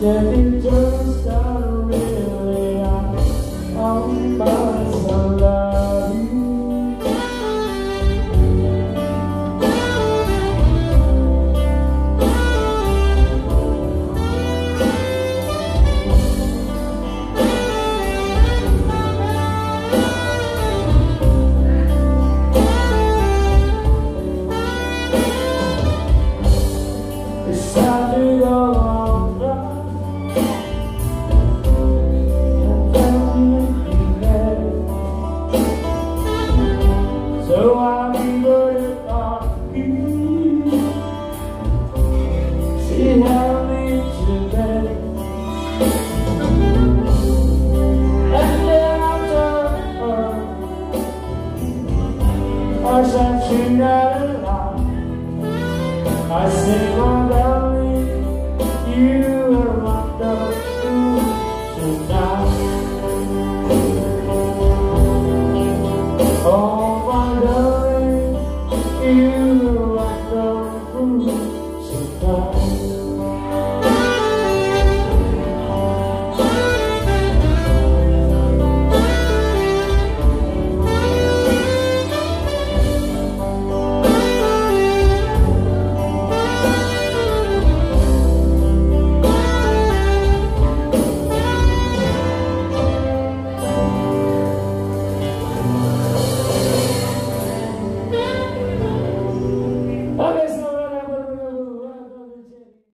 Said it just not really on my love you. Decided to go on so I'm good on you. She held me to bed, and then I told her I said she never lied. I said, my darling, you are wonderful tonight. Oh, my darling, you